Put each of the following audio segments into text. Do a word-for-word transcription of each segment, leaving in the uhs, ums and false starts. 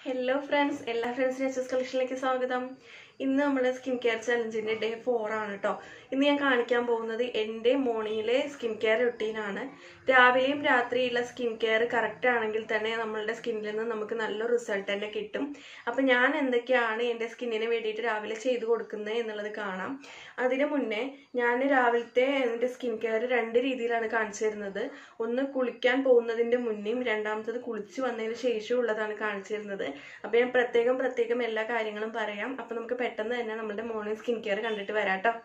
Hello friends, എല്ലാ ഫ്രണ്ട്സിനും H S കളക്ഷനിലേക്ക് സ്വാഗതം. ഇന്ന് നമ്മൾ സ്കിൻ കെയർ ചലഞ്ചിന്റെ ഡേ ഫോർ ആണ് കേട്ടോ. ഇന്ന് ഞാൻ കാണിക്കാൻ പോകുന്നത് എൻ്റെ മോർണിംഗിലെ സ്കിൻ കെയർ റുട്ടീനാണ്. രാവിലെയും രാത്രിയുള്ള സ്കിൻ കെയർ കറക്റ്റ് ആണെങ്കിൽ തന്നെ നമ്മളുടെ സ്കിന്നിൽ നിന്ന് നമുക്ക് നല്ല റിസൾട്ട് തന്നെ കിട്ടും. അപ്പം ഞാൻ എന്തൊക്കെയാണ് എൻ്റെ സ്കിന്നിന് വേണ്ടിയിട്ട് രാവിലെ ചെയ്തു കൊടുക്കുന്നത് എന്നുള്ളത് കാണാം. അതിന് മുന്നേ ഞാൻ രാവിലത്തെ എൻ്റെ സ്കിൻ കെയർ രണ്ട് രീതിയിലാണ് കാണിച്ചു തരുന്നത്. ഒന്ന് കുളിക്കാൻ പോകുന്നതിൻ്റെ മുന്നേയും രണ്ടാമത്തത് കുളിച്ച് വന്നതിന് ശേഷവും ഉള്ളതാണ് കാണിച്ചു തരുന്നത്. അപ്പോൾ ഞാൻ പ്രത്യേകം പ്രത്യേകം എല്ലാ കാര്യങ്ങളും പറയാം. അപ്പോൾ നമുക്ക് പെട്ടെന്ന് തന്നെ നമ്മുടെ മോർണിംഗ് സ്കിൻ കെയർ കണ്ടിട്ട് വരാം കേട്ടോ.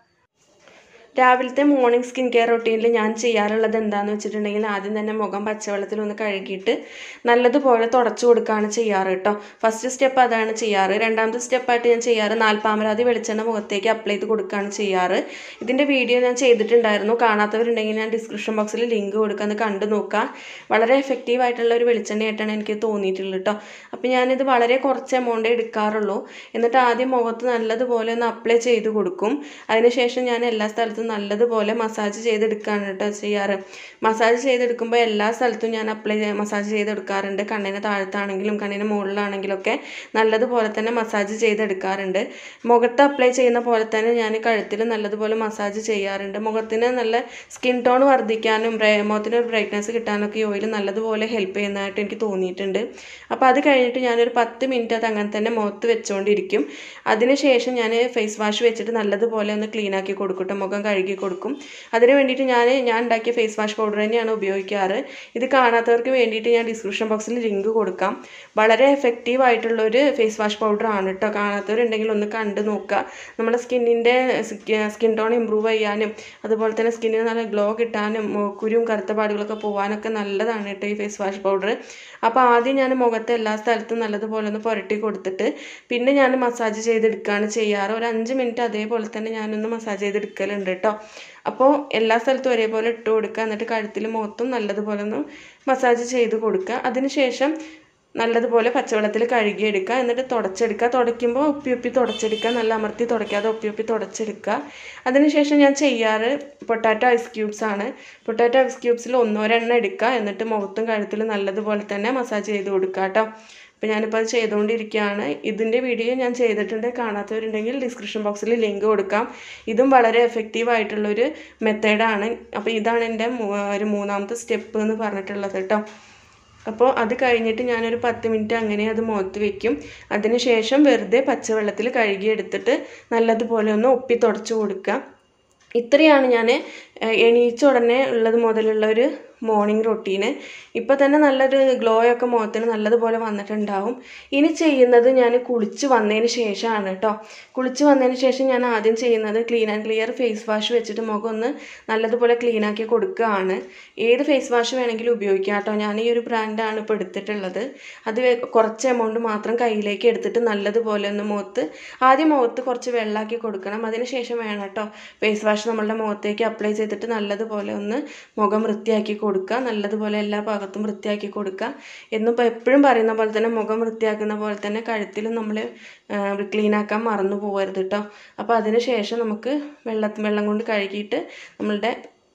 രാവിലത്തെ മോർണിംഗ് സ്കിൻ കെയർ റൊട്ടീനിൽ ഞാൻ ചെയ്യാറുള്ളത് എന്താണെന്ന് വെച്ചിട്ടുണ്ടെങ്കിൽ ആദ്യം തന്നെ മുഖം പച്ചവെള്ളത്തിൽ ഒന്ന് കഴുകിയിട്ട് നല്ലതുപോലെ തുടച്ചു കൊടുക്കുകയാണ് ചെയ്യാറ് കേട്ടോ. ഫസ്റ്റ് സ്റ്റെപ്പ് അതാണ് ചെയ്യാറ്. രണ്ടാമത്തെ സ്റ്റെപ്പായിട്ട് ഞാൻ ചെയ്യാറ് നാൽപ്പാമരാതി വെളിച്ചെണ്ണ മുഖത്തേക്ക് അപ്ലൈ ചെയ്ത് കൊടുക്കുകയാണ് ചെയ്യാറ്. ഇതിൻ്റെ വീഡിയോ ഞാൻ ചെയ്തിട്ടുണ്ടായിരുന്നു. കാണാത്തവരുണ്ടെങ്കിൽ ഞാൻ ഡിസ്ക്രിപ്ഷൻ ബോക്സിൽ ലിങ്ക് കൊടുക്കാമെന്ന് കണ്ടു നോക്കുക. വളരെ എഫക്റ്റീവ് ആയിട്ടുള്ള ഒരു വെളിച്ചെണ്ണയായിട്ടാണ് എനിക്ക് തോന്നിയിട്ടുള്ളത് കേട്ടോ. അപ്പോൾ ഞാനിത് വളരെ കുറച്ച് എമൗണ്ടേ എടുക്കാറുള്ളൂ. എന്നിട്ട് ആദ്യം മുഖത്ത് നല്ലതുപോലെ ഒന്ന് അപ്ലൈ ചെയ്ത് കൊടുക്കും. അതിനുശേഷം ഞാൻ എല്ലാ സ്ഥലത്തും നല്ലതുപോലെ മസാജ് ചെയ്തെടുക്കുകയാണ് കേട്ടോ ചെയ്യാറ്. മസാജ് ചെയ്തെടുക്കുമ്പോൾ എല്ലാ സ്ഥലത്തും ഞാൻ അപ്ലൈ മസാജ് ചെയ്തെടുക്കാറുണ്ട്. കണ്ണിന് താഴത്താണെങ്കിലും കണ്ണിന് മുകളിലാണെങ്കിലും ഒക്കെ നല്ലതുപോലെ തന്നെ മസാജ് ചെയ്തെടുക്കാറുണ്ട്. മുഖത്ത് അപ്ലൈ ചെയ്യുന്ന പോലെ തന്നെ ഞാൻ കഴുത്തിൽ നല്ലതുപോലെ മസാജ് ചെയ്യാറുണ്ട്. മുഖത്തിന് നല്ല സ്കിൻ ടോൺ വർദ്ധിക്കാനും മുഖത്തിന് ഒരു ബ്രൈറ്റ്നസ് കിട്ടാനൊക്കെ ഈ ഓയിൽ നല്ലതുപോലെ ഹെൽപ്പ് ചെയ്യുന്നതായിട്ട് എനിക്ക് തോന്നിയിട്ടുണ്ട്. അപ്പോൾ അത് കഴിഞ്ഞിട്ട് ഞാനൊരു പത്ത് മിനിറ്റ് അത് അങ്ങനെ തന്നെ മുഖത്ത് വെച്ചുകൊണ്ടിരിക്കും. അതിനുശേഷം ഞാൻ ഫേസ് വാഷ് വെച്ചിട്ട് നല്ലതുപോലെ ഒന്ന് ക്ലീൻ ആക്കി കൊടുക്കട്ടെ, മുഖം കഴുകി കൊടുക്കും. അതിന് വേണ്ടിയിട്ട് ഞാൻ ഞാൻ ഉണ്ടാക്കിയ ഫേസ് വാഷ് പൗഡർ തന്നെയാണ് ഉപയോഗിക്കാറ്. ഇത് കാണാത്തവർക്ക് വേണ്ടിയിട്ട് ഞാൻ ഡിസ്ക്രിപ്ഷൻ ബോക്സിൽ ലിങ്ക് കൊടുക്കാം. വളരെ എഫക്റ്റീവ് ആയിട്ടുള്ളൊരു ഫേസ് വാഷ് പൗഡർ ആണ് കേട്ടോ. കാണാത്തവരുണ്ടെങ്കിൽ ഒന്ന് കണ്ടു നോക്കുക. നമ്മുടെ സ്കിന്നിൻ്റെ സ്കിൻ ടോൺ ഇമ്പ്രൂവ് ചെയ്യാനും അതുപോലെ തന്നെ സ്കിന്നിന് നല്ല ഗ്ലോ കിട്ടാനും കുരുവും കറുത്ത പാടുകളൊക്കെ പോകാനൊക്കെ നല്ലതാണ് കേട്ടോ ഈ ഫേസ് വാഷ് പൗഡർ. അപ്പോൾ ആദ്യം ഞാൻ മുഖത്തെ എല്ലാ സ്ഥലത്തും നല്ലതുപോലെ ഒന്ന് പുരട്ടി കൊടുത്തിട്ട് പിന്നെ ഞാൻ മസാജ് ചെയ്തെടുക്കുകയാണ് ചെയ്യാറ്. ഒരു അഞ്ച് മിനിറ്റ് അതേപോലെ തന്നെ ഞാനൊന്ന് മസാജ് ചെയ്തെടുക്കലുണ്ട് കേട്ടോ. അപ്പോൾ എല്ലാ സ്ഥലത്തും ഒരേപോലെ ഇട്ട് കൊടുക്കുക. എന്നിട്ട് കഴുത്തിൽ മുഖത്തും നല്ലതുപോലെ ഒന്ന് മസാജ് ചെയ്ത് കൊടുക്കുക. അതിനുശേഷം നല്ലതുപോലെ പച്ചവെള്ളത്തിൽ കഴുകിയെടുക്കുക. എന്നിട്ട് തുടച്ചെടുക്കുക. തുടയ്ക്കുമ്പോൾ ഒപ്പി ഒപ്പി തുടച്ചെടുക്കുക. നല്ല അമർത്തി തുടയ്ക്കാതെ ഒപ്പി ഒപ്പി തുടച്ചെടുക്കുക. അതിനുശേഷം ഞാൻ ചെയ്യാറ് പൊട്ടാറ്റോ ഐസ് ക്യൂബ്സ് ആണ്. പൊട്ടാറ്റോ ഐസ് ക്യൂബ്സിൽ ഒന്നോരെണ്ണം എടുക്കുക. എന്നിട്ട് മുഖത്തും കഴുത്തിലും നല്ലതുപോലെ തന്നെ മസാജ് ചെയ്ത് കൊടുക്കുക കേട്ടോ. അപ്പോൾ ഞാനിപ്പോൾ അത് ചെയ്തുകൊണ്ടിരിക്കുകയാണ്. ഇതിൻ്റെ വീഡിയോ ഞാൻ ചെയ്തിട്ടുണ്ട്. കാണാത്തവരുണ്ടെങ്കിൽ ഡിസ്ക്രിപ്ഷൻ ബോക്സിൽ ലിങ്ക് കൊടുക്കാം. ഇതും വളരെ എഫക്റ്റീവ് ആയിട്ടുള്ളൊരു മെത്തേഡാണ്. അപ്പോൾ ഇതാണ് എൻ്റെ ഒരു മൂന്നാമത്തെ സ്റ്റെപ്പ് എന്ന് പറഞ്ഞിട്ടുള്ളത് കേട്ടോ. അപ്പോൾ അത് കഴിഞ്ഞിട്ട് ഞാനൊരു പത്ത് മിനിറ്റ് അങ്ങനെ അത് മുഖത്ത് വയ്ക്കും. അതിനുശേഷം വെറുതെ പച്ചവെള്ളത്തിൽ കഴുകിയെടുത്തിട്ട് നല്ലതുപോലെ ഒന്ന് ഒപ്പി തുടച്ച് കൊടുക്കുക. ഇത്രയാണ് ഞാൻ എണീച്ച ഉടനെ ഉള്ളത് മുതലുള്ള ഒരു മോർണിംഗ് റൊട്ടീന്. ഇപ്പോൾ തന്നെ നല്ലൊരു ഗ്ലോ ഒക്കെ മുഖത്തിന് നല്ലതുപോലെ വന്നിട്ടുണ്ടാവും. ഇനി ചെയ്യുന്നത് ഞാൻ കുളിച്ച് വന്നതിന് ശേഷമാണ് കേട്ടോ. കുളിച്ച് വന്നതിന് ശേഷം ഞാൻ ആദ്യം ചെയ്യുന്നത് Clean and Clear face wash വെച്ചിട്ട് മുഖം ഒന്ന് നല്ലതുപോലെ ക്ലീനാക്കി കൊടുക്കുകയാണ്. ഏത് ഫേസ് വാഷ് വേണമെങ്കിലും ഉപയോഗിക്കാം കേട്ടോ. ഞാൻ ഈ ഒരു ബ്രാൻഡാണ് ഇപ്പോൾ എടുത്തിട്ടുള്ളത്. അത് കുറച്ച് എമൗണ്ട് മാത്രം കയ്യിലേക്ക് എടുത്തിട്ട് നല്ലതുപോലെ ഒന്ന് മുഖത്ത് ആദ്യം മുഖത്ത് കുറച്ച് വെള്ളമാക്കി കൊടുക്കണം. അതിന് ശേഷം വേണം കേട്ടോ ഫേസ് വാഷ് നമ്മളുടെ മുഖത്തേക്ക് അപ്ലൈ ചെയ്തിട്ട് നല്ലതുപോലെ ഒന്ന് മുഖം വൃത്തിയാക്കി കൊടുക്കുക. നല്ലതുപോലെ എല്ലാ ഭാഗത്തും വൃത്തിയാക്കി കൊടുക്കുക. എന്നും ഇപ്പോൾ എപ്പോഴും പറയുന്ന പോലെ തന്നെ മുഖം വൃത്തിയാക്കുന്ന പോലെ തന്നെ കഴുത്തിലും നമ്മൾ ക്ലീനാക്കാൻ മറന്നു പോകരുത് കേട്ടോ. അപ്പോൾ അതിന് ശേഷം നമുക്ക് വെള്ള വെള്ളം കൊണ്ട് കഴുകിയിട്ട് നമ്മളുടെ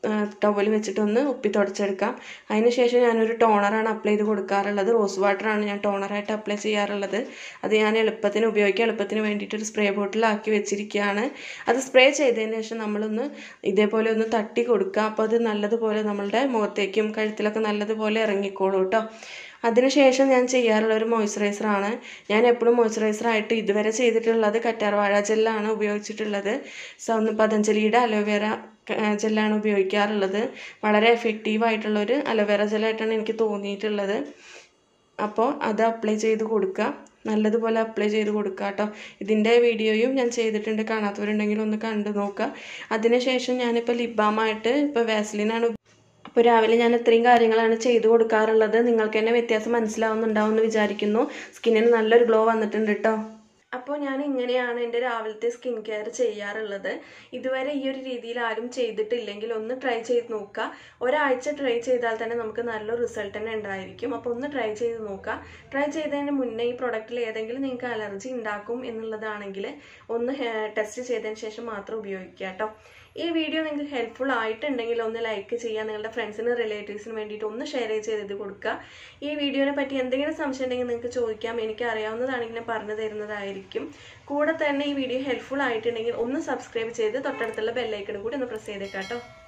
ടവൽ വെച്ചിട്ടൊന്ന് ഉപ്പി തുടച്ചെടുക്കാം. അതിന് ശേഷം ഞാനൊരു ടോണറാണ് അപ്ലൈ ചെയ്ത് കൊടുക്കാറുള്ളത്. റോസ് വാട്ടറാണ് ഞാൻ ടോണറായിട്ട് അപ്ലൈ ചെയ്യാറുള്ളത്. അത് ഞാൻ എളുപ്പത്തിന് ഉപയോഗിക്കാം എളുപ്പത്തിന് വേണ്ടിയിട്ടൊരു സ്പ്രേ ബോട്ടിലാക്കി വെച്ചിരിക്കുകയാണ്. അത് സ്പ്രേ ചെയ്തതിന് ശേഷം നമ്മളൊന്ന് ഇതേപോലെ ഒന്ന് തട്ടി കൊടുക്കുക. അപ്പോൾ അത് നല്ലതുപോലെ നമ്മളുടെ മുഖത്തേക്കും കഴുത്തിലൊക്കെ നല്ലതുപോലെ ഇറങ്ങിക്കോളൂ കേട്ടോ. അതിനുശേഷം ഞാൻ ചെയ്യാറുള്ള ഒരു മോയ്സ്ചറൈസറാണ്. ഞാൻ എപ്പോഴും മോയ്സ്ചറൈസറായിട്ട് ഇതുവരെ ചെയ്തിട്ടുള്ളത് കറ്റാർവാഴ ജെല്ലാണ് ഉപയോഗിച്ചിട്ടുള്ളത്. സൗ പതഞ്ജലിയുടെ അലോവേറ ജെല്ലാണ് ഉപയോഗിക്കാറുള്ളത്. വളരെ എഫക്റ്റീവായിട്ടുള്ളൊരു അലോവേറ ജെല്ലായിട്ടാണ് എനിക്ക് തോന്നിയിട്ടുള്ളത്. അപ്പോൾ അത് അപ്ലൈ ചെയ്ത് കൊടുക്കുക. നല്ലതുപോലെ അപ്ലൈ ചെയ്ത് കൊടുക്കുക കേട്ടോ. ഇതിൻ്റെ വീഡിയോയും ഞാൻ ചെയ്തിട്ടുണ്ട്. കാണാത്തവരുണ്ടെങ്കിൽ ഒന്ന് കണ്ടു നോക്കുക. അതിനുശേഷം ഞാനിപ്പോൾ ലിപ് ബാമായിട്ട് ഇപ്പോൾ വാസ്ലിനാണ്. അപ്പോൾ രാവിലെ ഞാൻ ഇത്രയും കാര്യങ്ങളാണ് ചെയ്തു കൊടുക്കാറുള്ളത്. നിങ്ങൾക്ക് തന്നെ വ്യത്യാസം മനസ്സിലാവുന്നുണ്ടാവും എന്ന് വിചാരിക്കുന്നു. സ്കിന്നിന് നല്ലൊരു ഗ്ലോ വന്നിട്ടുണ്ട് കേട്ടോ. അപ്പോൾ ഞാൻ ഇങ്ങനെയാണ് എൻ്റെ രാവിലത്തെ സ്കിൻ കെയർ ചെയ്യാറുള്ളത്. ഇതുവരെ ഈ ഒരു രീതിയിൽ ആരും ചെയ്തിട്ടില്ലെങ്കിൽ ഒന്ന് ട്രൈ ചെയ്ത് നോക്കുക. ഒരാഴ്ച ട്രൈ ചെയ്താൽ തന്നെ നമുക്ക് നല്ലൊരു റിസൾട്ട് തന്നെ ഉണ്ടായിരിക്കും. അപ്പോൾ ഒന്ന് ട്രൈ ചെയ്ത് നോക്കുക. ട്രൈ ചെയ്തതിന് മുന്നേ ഈ പ്രൊഡക്റ്റിൽ ഏതെങ്കിലും നിങ്ങൾക്ക് അലർജി ഉണ്ടാക്കും എന്നുള്ളതാണെങ്കിൽ ഒന്ന് ടെസ്റ്റ് ചെയ്തതിന് ശേഷം മാത്രം ഉപയോഗിക്കുക കേട്ടോ. ഈ വീഡിയോ നിങ്ങൾക്ക് ഹെൽപ്ഫുൾ ആയിട്ടുണ്ടെങ്കിൽ ഒന്ന് ലൈക്ക് ചെയ്യുക, നിങ്ങളുടെ ഫ്രണ്ട്സിനും റിലേറ്റീവ്സിനും വേണ്ടിയിട്ട് ഒന്ന് ഷെയർ ചെയ്ത് കൊടുക്കുക. ഈ വീഡിയോനെ പറ്റി എന്തെങ്കിലും സംശയം ഉണ്ടെങ്കിൽ നിങ്ങൾക്ക് ചോദിക്കാം, എനിക്ക് അറിയാവുന്നതാണെങ്കിൽ ഞാൻ പറഞ്ഞു തരുന്നതായിരിക്കും. കൂടെ തന്നെ ഈ വീഡിയോ ഹെൽപ്ഫുൾ ആയിട്ടുണ്ടെങ്കിൽ ഒന്ന് സബ്സ്ക്രൈബ് ചെയ്ത് തൊട്ടടുത്തുള്ള ബെല്ലൈക്കൺ കൂടി ഒന്ന് പ്രസ് ചെയ്തേക്കാം കേട്ടോ.